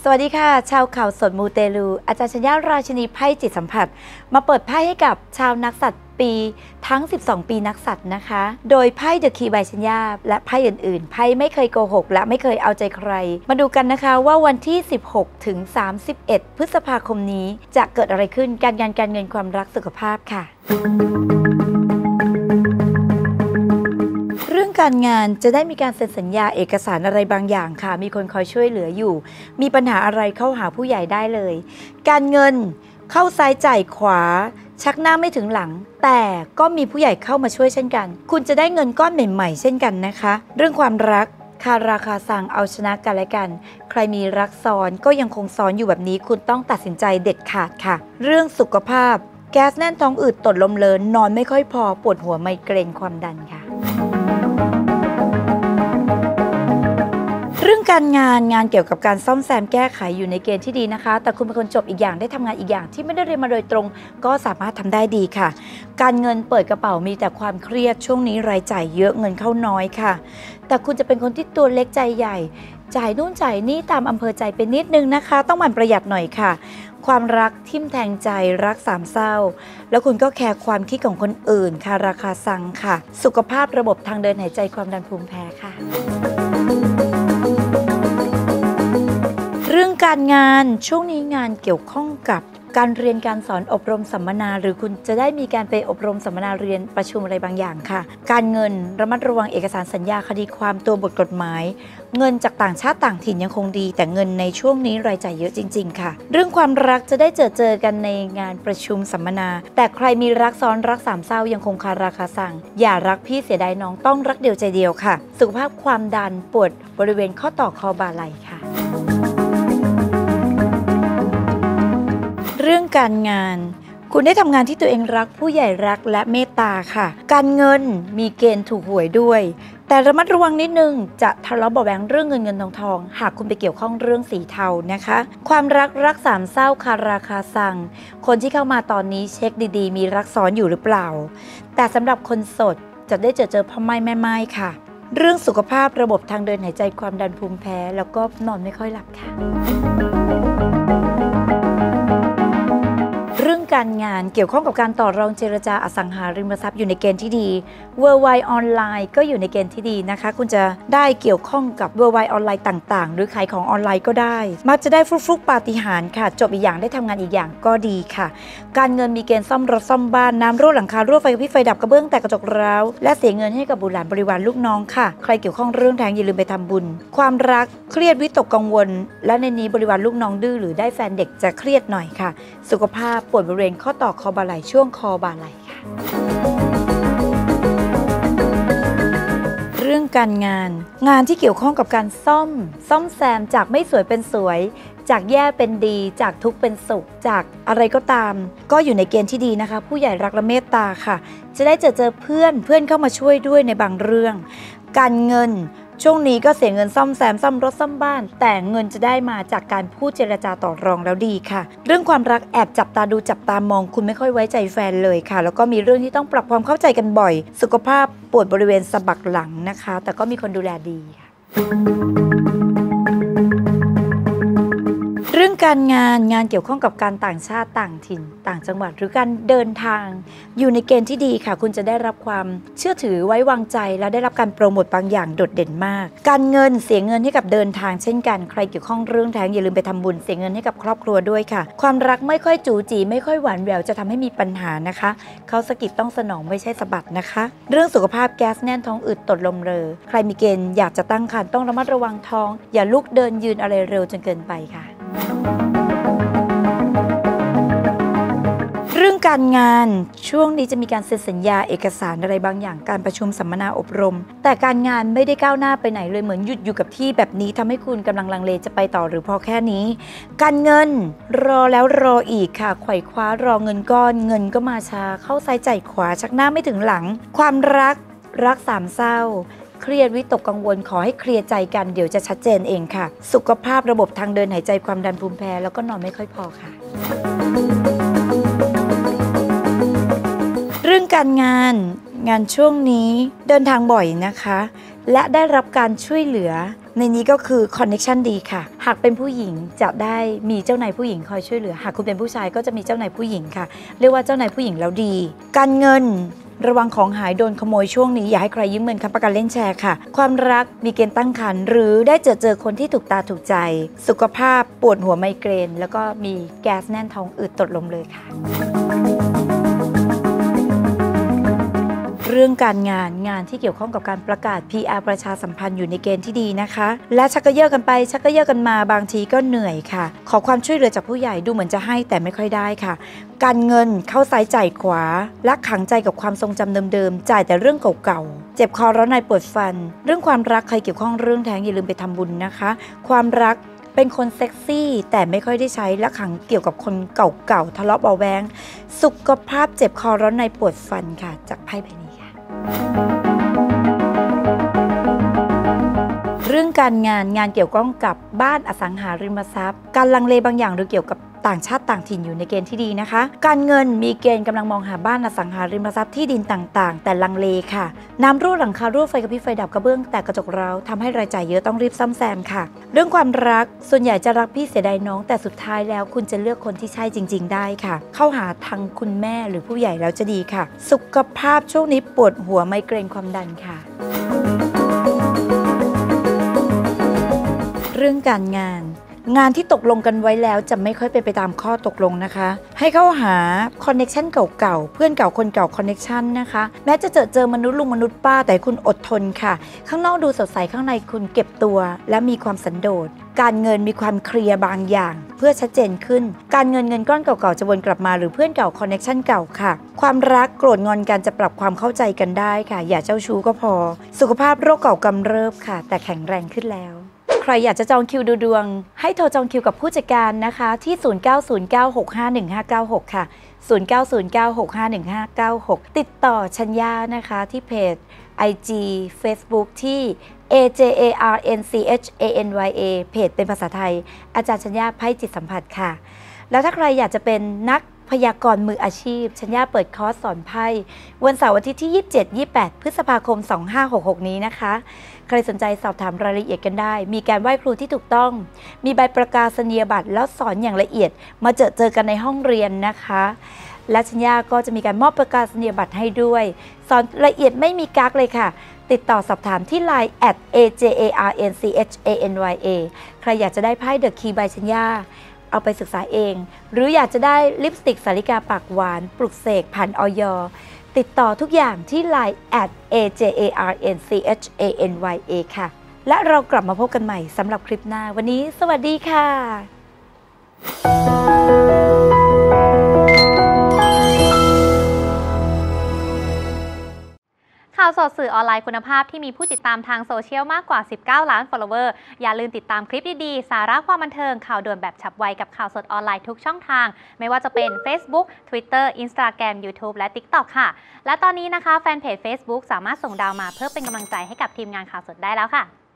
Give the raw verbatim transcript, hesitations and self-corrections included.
วัสดีค่ะชาวข่าวสดมูเตลูอาจารย์ชัญญาราชินีไพ่จิตสัมผัสมาเปิดไพ่ให้กับชาวนักสัตว์ปีทั้งสิบสองปีนักสัตว์นะคะโดยไพ่เดอะคีย์บายชัญญาและไพ่อื่นๆไพ่ไม่เคยโกหกและไม่เคยเอาใจใครมาดูกันนะคะว่าวันที่สิบหกถึงสามสิบเอ็ดพฤษภาคมนี้จะเกิดอะไรขึ้นการงานการเงินความรักสุขภาพค่ะเรื่องการงานจะได้มีการเซ็นสัญญาเอกสารอะไรบางอย่างค่ะมีคนคอยช่วยเหลืออยู่มีปัญหาอะไรเข้าหาผู้ใหญ่ได้เลยการเงินเข้าซ้ายจ่ายขวาชักหน้าไม่ถึงหลังแต่ก็มีผู้ใหญ่เข้ามาช่วยเช่นกันคุณจะได้เงินก้อนใหม่ๆเช่นกันนะคะเรื่องความรักคาราคาซังเอาชนะกันและกันใครมีรักซ้อนก็ยังคงซ้อนอยู่แบบนี้คุณต้องตัดสินใจเด็ดขาดค่ะเรื่องสุขภาพแก๊สแน่นท้องอืดตดลมเลินนอนไม่ค่อยพอปวดหัวไมเกรนความดันค่ะเรื่องการงานงานเกี่ยวกับการซ่อมแซมแก้ไขอยู่ในเกณฑ์ที่ดีนะคะแต่คุณเป็นคนจบอีกอย่างได้ทำงานอีกอย่างที่ไม่ได้เรียนมาโดยตรงก็สามารถทำได้ดีค่ะการเงินเปิดกระเป๋ามีแต่ความเครียดช่วงนี้รายจ่ายเยอะเงินเข้าน้อยค่ะแต่คุณจะเป็นคนที่ตัวเล็กใจใหญ่จ่ายนู่นจ่ายนี่ตามอำเภอใจไปนิดนึงนะคะต้องหมั่นประหยัดหน่อยค่ะความรักทิ่มแทงใจรักสามเศร้าแล้วคุณก็แคร์ความคิดของคนอื่นค่ะราคาซังค่ะสุขภาพระบบทางเดินหายใจความดันภูมิแพ้ค่ะเรื่องการงานช่วงนี้งานเกี่ยวข้องกับการเรียนการสอนอบรมสัมมนาหรือคุณจะได้มีการไปอบรมสัมมนาเรียนประชุมอะไรบางอย่างค่ะการเงินระมัดระวังเอกสารสัญญาคดีความตัวบทกฎหมายเงินจากต่างชาติต่างถิ่นยังคงดีแต่เงินในช่วงนี้รายจ่ายเยอะจริงๆค่ะเรื่องความรักจะได้เจอเจอกันในงานประชุมสัมมนาแต่ใครมีรักซ้อนรักสามเศร้ายังคงคาราคาซังอย่ารักพี่เสียดายน้องต้องรักเดียวใจเดียวค่ะสุขภาพความดันปวดบริเวณข้อต่อคอบ่าไหล่ค่ะเรื่องการงานคุณได้ทำงานที่ตัวเองรักผู้ใหญ่รักและเมตตาค่ะการเงินมีเกณฑ์ถูกหวยด้วยแต่ระมัดระวังนิดนึงจะทะเลาะเบาะแว้งเรื่องเงินเงินทองทองหากคุณไปเกี่ยวข้องเรื่องสีเทานะคะความรักรักสามเศร้าคาราคาซังคนที่เข้ามาตอนนี้เช็คดีๆมีรักซ้อนอยู่หรือเปล่าแต่สำหรับคนโสดจะได้เจอเจอพ่อไม้แม่ไม้ค่ะเรื่องสุขภาพระบบทางเดินหายใจความดันภูมิแพ้แล้วก็นอนไม่ค่อยหลับค่ะเรื่องการงานเกี่ยวข้องกับการต่อรองเจรจาอสังหาริมทรัพย์อยู่ในเกณฑ์ที่ดี Worldwide ออนไลน์ก็อยู่ในเกณฑ์ที่ดีนะคะคุณจะได้เกี่ยวข้องกับ Worldwide ออนไลน์ต่างๆหรือขายของออนไลน์ก็ได้มักจะได้ฟลุกๆปาฏิหาริย์ค่ะจบอีกอย่างได้ทำงานอีกอย่างก็ดีค่ะการเงินมีเกณฑ์ซ่อมรถซ่อมบ้านน้ำรั่วหลังคารั่วไฟกระพริบไฟดับกระเบื้องแตกกระจกร้าวและเสียเงินให้กับบุตรหลานบริวารลูกน้องค่ะใครเกี่ยวข้องเรื่องแท้งอย่าลืมไปทำบุญความรักเครียดวิตกกังวลและในนี้บริวารลูกน้องดื้อหรือได้แฟนเด็กจะเครียดหน่อยค่ะสุขภาพปวดบริเวณข้อต่อคอบ่าไหล่ช่วงคอบ่าไหล่ค่ะเรื่องการงานงานที่เกี่ยวข้องกับการซ่อมซ่อมแซมจากไม่สวยเป็นสวยจากแย่เป็นดีจากทุกข์เป็นสุขจากอะไรก็ตามก็อยู่ในเกณฑ์ที่ดีนะคะผู้ใหญ่รักและเมตตาค่ะจะได้เจอเจอเพื่อนเพื่อนเข้ามาช่วยด้วยในบางเรื่องการเงินช่วงนี้ก็เสียเงินซ่อมแซมซ่อมรถซ่อมบ้านแต่เงินจะได้มาจากการพูดเจรจาต่อรองแล้วดีค่ะเรื่องความรักแอบจับตาดูจับตามองคุณไม่ค่อยไว้ใจแฟนเลยค่ะแล้วก็มีเรื่องที่ต้องปรับความเข้าใจกันบ่อยสุขภาพปวดบริเวณสะบักหลังนะคะแต่ก็มีคนดูแลดีค่ะเรื่องการงานงานเกี่ยวข้องกับการต่างชาติต่างถิ่นต่างจังหวัดหรือการเดินทางอยู่ในเกณฑ์ที่ดีค่ะคุณจะได้รับความเชื่อถือไว้วางใจและได้รับการโปรโมทบางอย่างโดดเด่นมากการเงินเสียเงินให้กับเดินทางเช่นกันใครเกี่ยวข้องเรื่องแท้งอย่าลืมไปทำบุญเสียเงินให้กับครอบครัวด้วยค่ะความรักไม่ค่อยจู๋จีไม่ค่อยหวานแหววจะทำให้มีปัญหานะคะเขาสะกิดต้องสนองไม่ใช่สะบัดนะคะเรื่องสุขภาพแก๊สแน่นท้องอืดตดลมเรอใครมีเกณฑ์อยากจะตั้งครรภ์ต้องระมัดระวังท้องอย่าลุกเดินยืนอะไรเร็วจนเกินไปค่ะเรื่องการงานช่วงนี้จะมีการเซ็นสัญญาเอกสารอะไรบางอย่างการประชุมสัมมนาอบรมแต่การงานไม่ได้ก้าวหน้าไปไหนเลยเหมือนหยุดอยู่กับที่แบบนี้ทำให้คุณกำลังลังเลจะไปต่อหรือพอแค่นี้การเงินรอแล้วรออีกค่ะไขว่คว้ารอเงินก้อนเงินก็มาช้าเข้าซ้ายจ่ายขวาชักหน้าไม่ถึงหลังความรักรักสามเศร้าเครียดวิตกกังวลขอให้เคลียร์ใจกันเดี๋ยวจะชัดเจนเองค่ะสุขภาพระบบทางเดินหายใจความดันภูมิแพ้แล้วก็นอนไม่ค่อยพอค่ะเรื่องการงานงานช่วงนี้เดินทางบ่อยนะคะและได้รับการช่วยเหลือในนี้ก็คือคอนเนคชันดีค่ะหากเป็นผู้หญิงจะได้มีเจ้านายผู้หญิงคอยช่วยเหลือหากคุณเป็นผู้ชายก็จะมีเจ้านายผู้หญิงค่ะเรียกว่าเจ้านายผู้หญิงแล้วดีการเงินระวังของหายโดนขโมยช่วงนี้อย่าให้ใครยืมเงินค้ำประกันเล่นแชร์ค่ะความรักมีเกณฑ์ตั้งครรภ์หรือได้เจอเจอคนที่ถูกตาถูกใจสุขภาพปวดหัวไมเกรนแล้วก็มีแก๊สแน่นท้องอืดตดลมเลยค่ะเรื่องการงานงานที่เกี่ยวข้องกับการประกาศ พี อาร์ ประชาสัมพันธ์อยู่ในเกณฑ์ที่ดีนะคะและชักกระเยาะกันไปชักกระเยาะกันมาบางทีก็เหนื่อยค่ะขอความช่วยเหลือจากผู้ใหญ่ดูเหมือนจะให้แต่ไม่ค่อยได้ค่ะการเงินเข้าซ้ายจ่ายขวาและขังใจกับความทรงจำเดิมๆจ่ายแต่เรื่องเก่าๆเจ็บคอร้อนในปวดฟันเรื่องความรักใครเกี่ยวข้องเรื่องแท้งอย่าลืมไปทำบุญนะคะความรักเป็นคนเซ็กซี่แต่ไม่ค่อยได้ใช้และขังเกี่ยวกับคนเก่าๆทะเลาะเบาแวงสุขภาพเจ็บคอร้อนในปวดฟันค่ะจากไพ่ใบนี้ค่ะเรื่องการงานงานเกี่ยวข้องกับบ้านอสังหาริมทรัพย์การลังเลบางอย่างหรือเกี่ยวกับต่างชาติต่างถิ่นอยู่ในเกณฑ์ที่ดีนะคะการเงินมีเกณฑ์กำลังมองหาบ้านอสังหาริมทรัพย์ที่ดินต่างๆแต่ลังเลค่ะน้ำรั่วหลังคารั่วไฟกระพริบไฟดับกระเบื้องแตกกระจกร้าวทำให้รายจ่ายเยอะต้องรีบซ่อมแซมค่ะเรื่องความรักส่วนใหญ่จะรักพี่เสียดายน้องแต่สุดท้ายแล้วคุณจะเลือกคนที่ใช่จริงๆได้ค่ะเข้าหาทางคุณแม่หรือผู้ใหญ่แล้วจะดีค่ะสุขภาพช่วงนี้ปวดหัวไมเกรนความดันค่ะเรื่องการงานงานที่ตกลงกันไว้แล้วจะไม่ค่อยเป็นไปตามข้อตกลงนะคะให้เข้าหาคอนเนคชันเก่าๆเพื่อนเก่าคนเก่าคอนเนคชันนะคะแม้จะเจอเจอมนุษย์ลุงมนุษย์ป้าแต่คุณอดทนค่ะข้างนอกดูสดใสข้างในคุณเก็บตัวและมีความสันโดษการเงินมีความเคลียร์บางอย่างเพื่อชัดเจนขึ้นการเงินเงินก้อนเก่าๆจะวนกลับมาหรือเพื่อนเก่าคอนเนคชันเก่าค่ะความรักโกรธงอนกันจะปรับความเข้าใจกันได้ค่ะอย่าเจ้าชู้ก็พอสุขภาพโรคเก่ากำเริบค่ะแต่แข็งแรงขึ้นแล้วใครอยากจะจองคิวดูดวงให้โทรจองคิวกับผู้จัดการนะคะที่ศูนย์ เก้า ศูนย์ เก้า หก ห้า หนึ่ง ห้า เก้า หกค่ะศูนย์ เก้า ศูนย์ เก้า หก ห้า หนึ่ง ห้า เก้า หกติดต่อชัญญานะคะที่เพจ ไอ จี Facebook ที่ เอ เจ เอ อาร์ เอ็น ซี เอช เอ เอ็น วาย เอ เพจเป็นภาษาไทยอาจารย์ชัญญาไพ่จิตสัมผัสค่ะแล้วถ้าใครอยากจะเป็นนักพยากรณ์มืออาชีพชัญญาเปิดคอร์สสอนไพ่วันเสาร์อาทิตย์ที่ ยี่สิบเจ็ด ยี่สิบแปด พฤษภาคม สองพันห้าร้อยหกสิบหก นี้นะคะใครสนใจสอบถามรายละเอียดกันได้มีการไหว้ครูที่ถูกต้องมีใบประกาศนียบัตรแล้วสอนอย่างละเอียดมาเจอเจอกันในห้องเรียนนะคะและชัญญาก็จะมีการมอบประกาศนียบัตรให้ด้วยสอนละเอียดไม่มีกั๊กเลยค่ะติดต่อสอบถามที่ ไลน์ แอท เอ เจ เอ อาร์ เอ็น ซี เอช เอ เอ็น วาย เอ ใครอยากจะได้ไพ่เดอะคีย์บายชัญญาเอาไปศึกษาเองหรืออยากจะได้ลิปสติกสาริกาปากหวานปลุกเสกผ่านออยติดต่อทุกอย่างที่ ไลน์ แอท เอ เจ เอ อาร์ เอ็น ซี เอช เอ เอ็น วาย เอ ค่ะและเรากลับมาพบกันใหม่สำหรับคลิปหน้าวันนี้สวัสดีค่ะข่าวสดสื่อออนไลน์คุณภาพที่มีผู้ติดตามทางโซเชียลมากกว่าสิบเก้าล้าน follower อย่าลืมติดตามคลิปดีๆสาระความบันเทิงข่าวด่วนแบบฉับไวกับข่าวสดออนไลน์ทุกช่องทางไม่ว่าจะเป็น Facebook Twitter Instagram YouTube และ TikTok ค่ะและตอนนี้นะคะแฟนเพจ Facebook สามารถส่งดาวมาเพื่อเป็นกำลังใจให้กับทีมงานข่าวสดได้แล้วค่ะ